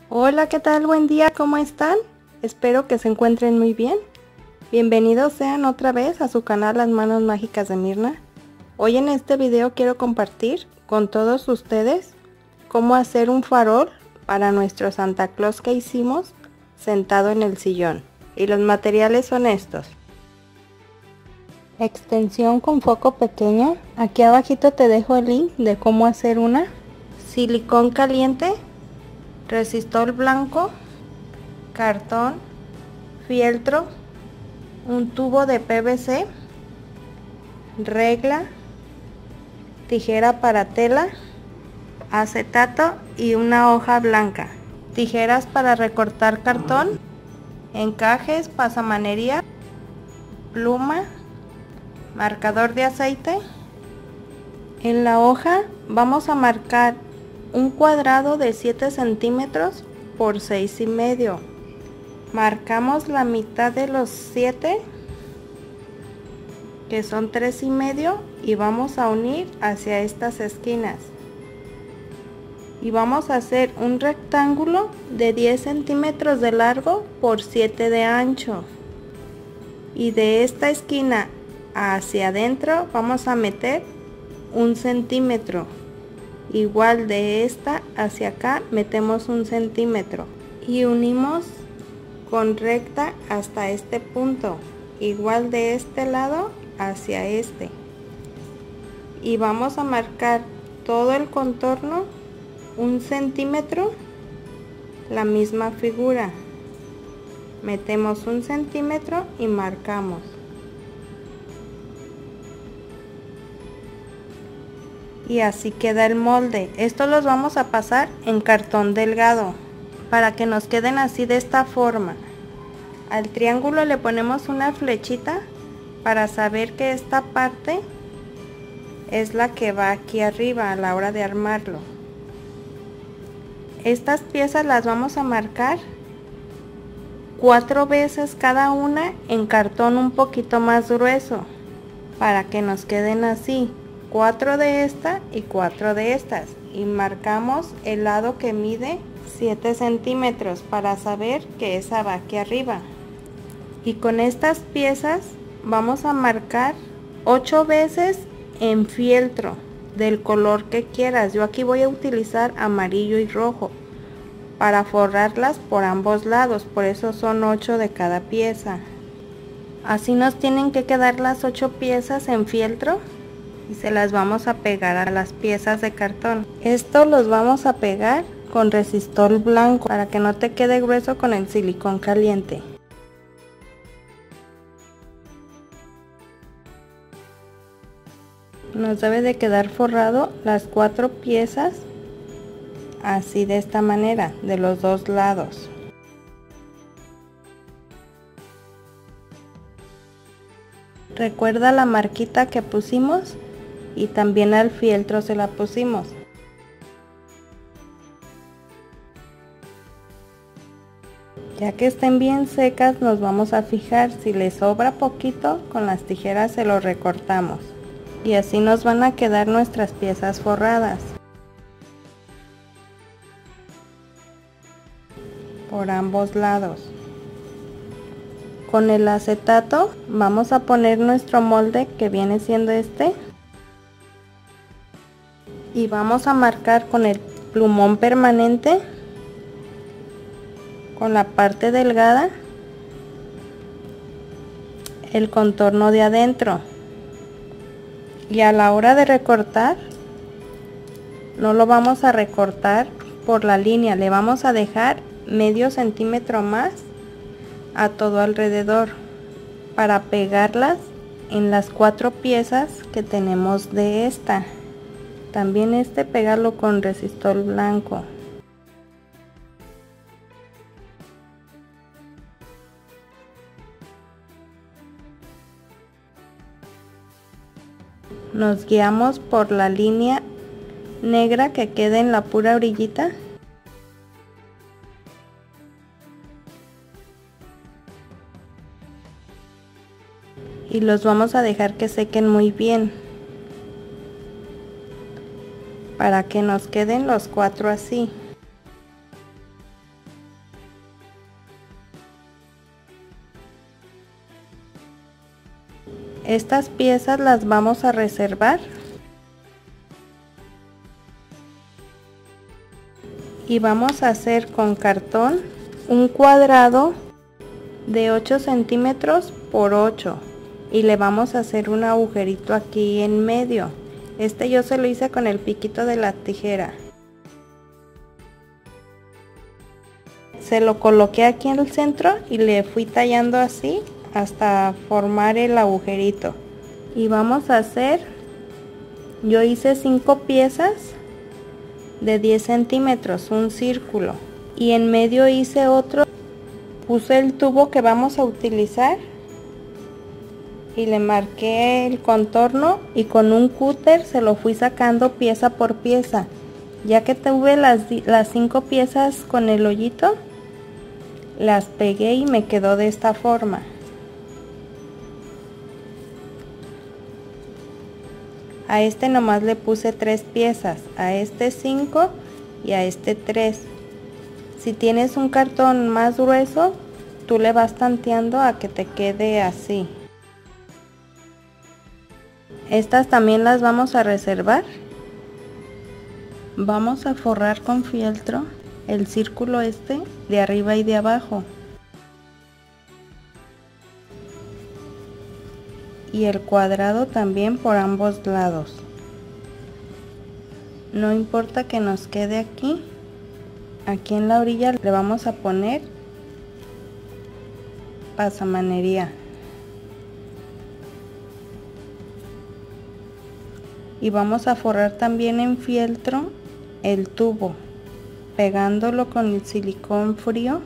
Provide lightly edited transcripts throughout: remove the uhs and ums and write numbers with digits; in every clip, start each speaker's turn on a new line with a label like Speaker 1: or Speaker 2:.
Speaker 1: Hola, ¿qué tal? Buen día, ¿cómo están? Espero que se encuentren muy bien. Bienvenidos sean otra vez a su canal Las Manos Mágicas de Mirna. Hoy en este video quiero compartir con todos ustedes cómo hacer un farol para nuestro Santa Claus que hicimos sentado en el sillón. Y los materiales son estos. Extensión con foco pequeño. Aquí abajito te dejo el link de cómo hacer una. Silicón caliente, resistor blanco, cartón, fieltro, un tubo de PVC, regla, tijera para tela, acetato y una hoja blanca, tijeras para recortar cartón, encajes, pasamanería, pluma, marcador de aceite. En la hoja vamos a marcar un cuadrado de 7 centímetros por 6,5. Marcamos la mitad de los 7, que son 3,5, y vamos a unir hacia estas esquinas. Y vamos a hacer un rectángulo de 10 centímetros de largo por 7 de ancho. Y de esta esquina hacia adentro vamos a meter 1 centímetro. Igual de esta hacia acá metemos 1 centímetro y unimos con recta hasta este punto, igual de este lado hacia este, y vamos a marcar todo el contorno 1 centímetro, la misma figura, metemos 1 centímetro y marcamos. Y así queda el molde. Estos los vamos a pasar en cartón delgado para que nos queden así de esta forma. Al triángulo le ponemos una flechita para saber que esta parte es la que va aquí arriba a la hora de armarlo. Estas piezas las vamos a marcar 4 veces cada una en cartón un poquito más grueso para que nos queden así. 4 de esta y 4 de estas, y marcamos el lado que mide 7 centímetros para saber que esa va aquí arriba. Y con estas piezas vamos a marcar 8 veces en fieltro del color que quieras. Yo aquí voy a utilizar amarillo y rojo para forrarlas por ambos lados, por eso son 8 de cada pieza. Así nos tienen que quedar las 8 piezas en fieltro y se las vamos a pegar a las piezas de cartón. Esto los vamos a pegar con resistor blanco para que no te quede grueso con el silicón caliente. Nos debe de quedar forrado las 4 piezas así, de esta manera, de los dos lados. Recuerda la marquita que pusimos y también al fieltro se la pusimos. Ya que estén bien secas nos vamos a fijar, si les sobra poquito con las tijeras se lo recortamos y así nos van a quedar nuestras piezas forradas por ambos lados. Con el acetato vamos a poner nuestro molde, que viene siendo este, y vamos a marcar con el plumón permanente, con la parte delgada, el contorno de adentro. Y a la hora de recortar no lo vamos a recortar por la línea, le vamos a dejar medio centímetro más a todo alrededor para pegarlas en las 4 piezas que tenemos de esta. También pegarlo con resistor blanco. Nos guiamos por la línea negra que quede en la pura orillita. Y los vamos a dejar que sequen muy bien para que nos queden los 4 así. Estas piezas las vamos a reservar y vamos a hacer con cartón un cuadrado de 8 centímetros por 8 y le vamos a hacer un agujerito aquí en medio. Este yo se lo hice con el piquito de la tijera. Se lo coloqué aquí en el centro y le fui tallando así hasta formar el agujerito. Y vamos a hacer, yo hice 5 piezas de 10 centímetros, un círculo, y en medio hice otro. Puse el tubo que vamos a utilizar y le marqué el contorno y con un cúter se lo fui sacando pieza por pieza. Ya que tuve las 5 piezas con el hoyito, las pegué y me quedó de esta forma. A este nomás le puse 3 piezas, a este 5 y a este 3. Si tienes un cartón más grueso, tú le vas tanteando a que te quede así. Estas también las vamos a reservar. Vamos a forrar con fieltro el círculo este de arriba y de abajo. Y el cuadrado también por ambos lados. No importa que nos quede aquí. Aquí en la orilla le vamos a poner pasamanería. Y vamos a forrar también en fieltro el tubo, pegándolo con el silicón frío.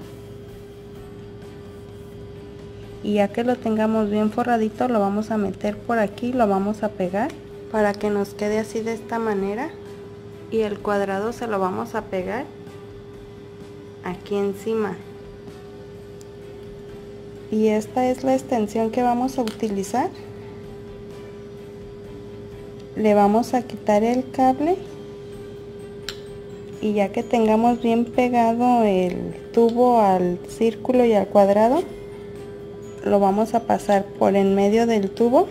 Speaker 1: Y ya que lo tengamos bien forradito, lo vamos a meter por aquí, lo vamos a pegar para que nos quede así de esta manera. Y el cuadrado se lo vamos a pegar aquí encima. Y esta es la extensión que vamos a utilizar. Le vamos a quitar el cable y ya que tengamos bien pegado el tubo al círculo y al cuadrado, lo vamos a pasar por en medio del tubo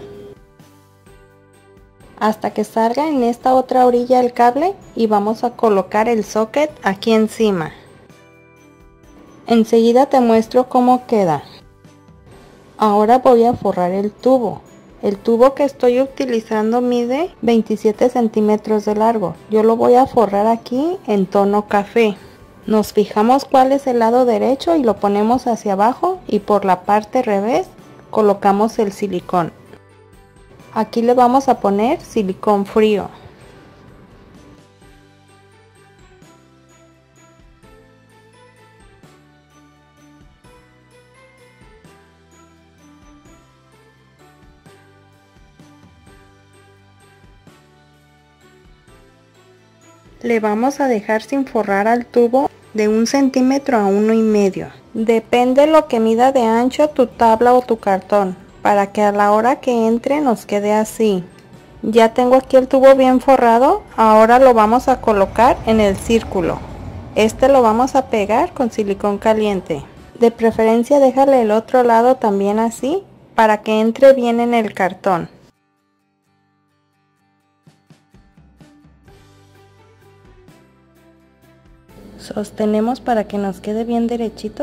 Speaker 1: hasta que salga en esta otra orilla el cable y vamos a colocar el socket aquí encima. Enseguida te muestro cómo queda. Ahora voy a forrar el tubo. El tubo que estoy utilizando mide 27 centímetros de largo. Yo lo voy a forrar aquí en tono café. Nos fijamos cuál es el lado derecho y lo ponemos hacia abajo y por la parte revés colocamos el silicón. Aquí le vamos a poner silicón frío. Le vamos a dejar sin forrar al tubo de 1 centímetro a 1,5. Depende lo que mida de ancho tu tabla o tu cartón, para que a la hora que entre nos quede así. Ya tengo aquí el tubo bien forrado, ahora lo vamos a colocar en el círculo. Este lo vamos a pegar con silicón caliente. De preferencia déjale el otro lado también así, para que entre bien en el cartón. Sostenemos para que nos quede bien derechito.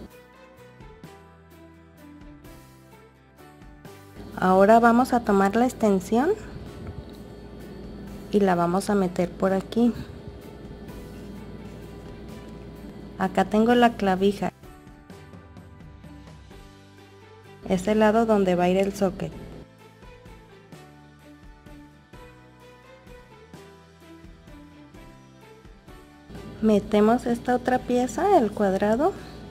Speaker 1: Ahora vamos a tomar la extensión y la vamos a meter por aquí. Acá tengo la clavija. Es el lado donde va a ir el socket. Metemos esta otra pieza, el cuadrado,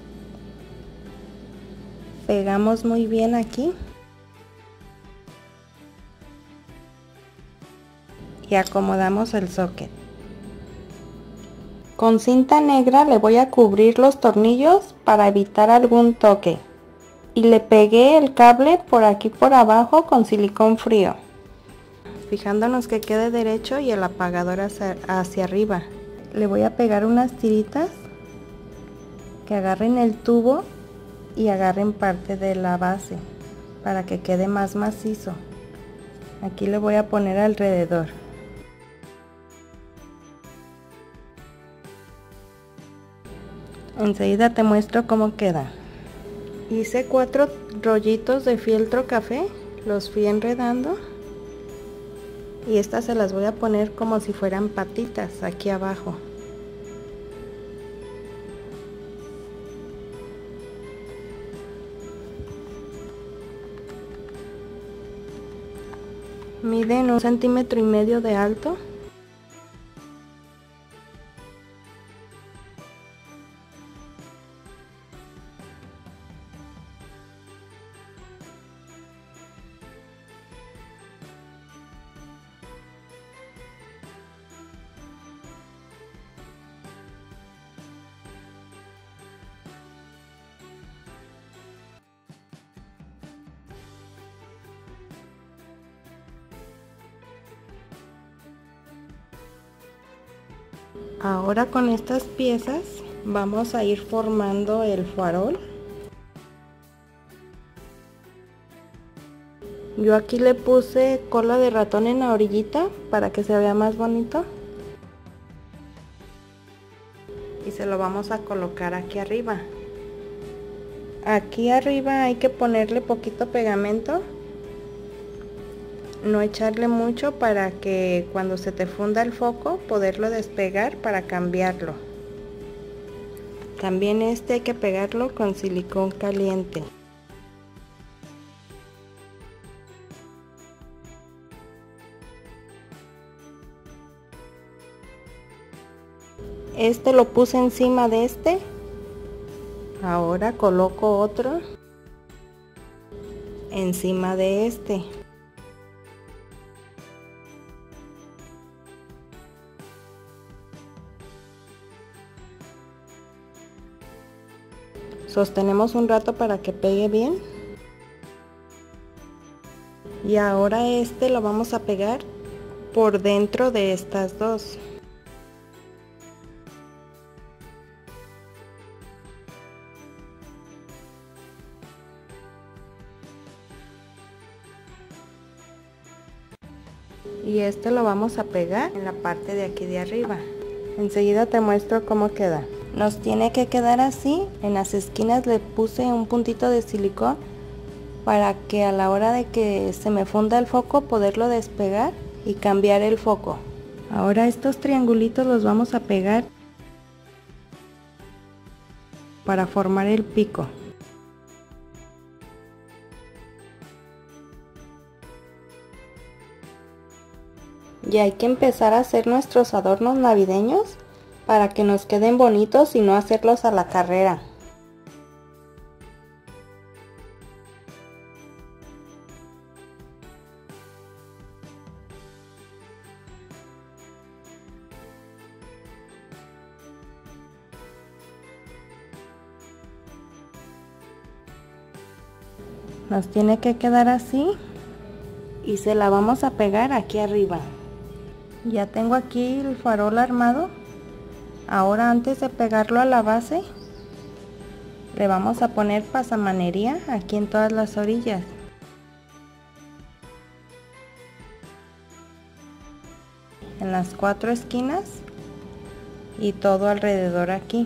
Speaker 1: pegamos muy bien aquí y acomodamos el socket. Con cinta negra le voy a cubrir los tornillos para evitar algún toque y le pegué el cable por aquí por abajo con silicón frío, fijándonos que quede derecho y el apagador hacia arriba. Le voy a pegar unas tiritas que agarren el tubo y agarren parte de la base para que quede más macizo. Aquí le voy a poner alrededor. Enseguida te muestro cómo queda. Hice 4 rollitos de fieltro café, los fui enredando y estas se las voy a poner como si fueran patitas aquí abajo. Miden 1,5 centímetros de alto. Ahora con estas piezas vamos a ir formando el farol. Yo aquí le puse cola de ratón en la orillita para que se vea más bonito. Y se lo vamos a colocar aquí arriba. Aquí arriba hay que ponerle poquito pegamento. No echarle mucho para que cuando se te funda el foco poderlo despegar para cambiarlo. También hay que pegarlo con silicón caliente. Lo puse encima de Ahora coloco otro encima de Sostenemos un rato para que pegue bien. Y ahora lo vamos a pegar por dentro de estas dos. Y lo vamos a pegar en la parte de aquí de arriba. Enseguida te muestro cómo queda. Nos tiene que quedar así. En las esquinas le puse un puntito de silicón para que a la hora de que se me funda el foco poderlo despegar y cambiar el foco. Ahora estos triangulitos los vamos a pegar para formar el pico. Y hay que empezar a hacer nuestros adornos navideños para que nos queden bonitos y no hacerlos a la carrera. Nos tiene que quedar así y se la vamos a pegar aquí arriba. Ya tengo aquí el farol armado. Ahora antes de pegarlo a la base le vamos a poner pasamanería aquí en todas las orillas. En las 4 esquinas y todo alrededor aquí.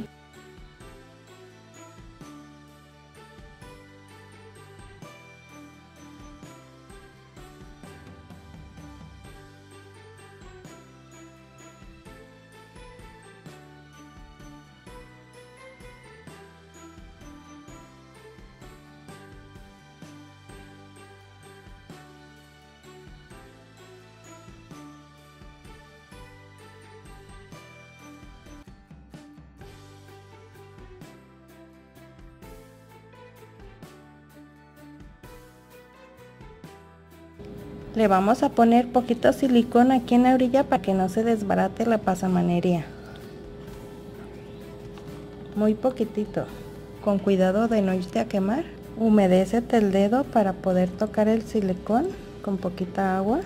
Speaker 1: Le vamos a poner poquito silicón aquí en la orilla para que no se desbarate la pasamanería. Muy poquitito, con cuidado de no irte a quemar. Humedécete el dedo para poder tocar el silicón con poquita agua.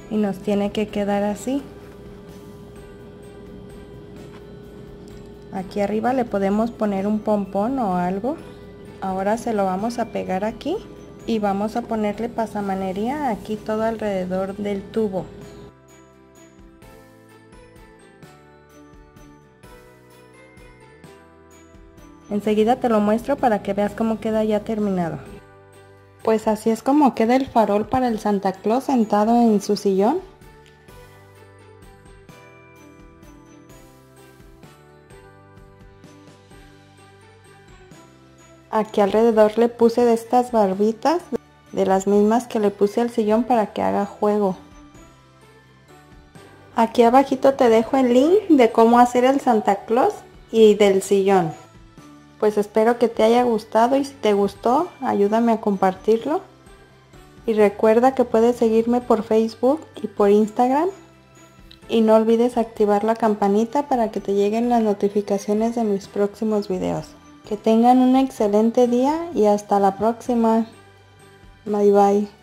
Speaker 1: y nos tiene que quedar así. Aquí arriba le podemos poner un pompón o algo. Ahora se lo vamos a pegar aquí y vamos a ponerle pasamanería aquí todo alrededor del tubo. Enseguida te lo muestro para que veas cómo queda ya terminado. Pues así es como queda el farol para el Santa Claus sentado en su sillón. Aquí alrededor le puse de estas barbitas, de las mismas que le puse al sillón para que haga juego. Aquí abajito te dejo el link de cómo hacer el Santa Claus y del sillón. Pues espero que te haya gustado y si te gustó, ayúdame a compartirlo. Y recuerda que puedes seguirme por Facebook y por Instagram. Y no olvides activar la campanita para que te lleguen las notificaciones de mis próximos videos. Que tengan un excelente día y hasta la próxima. Bye bye.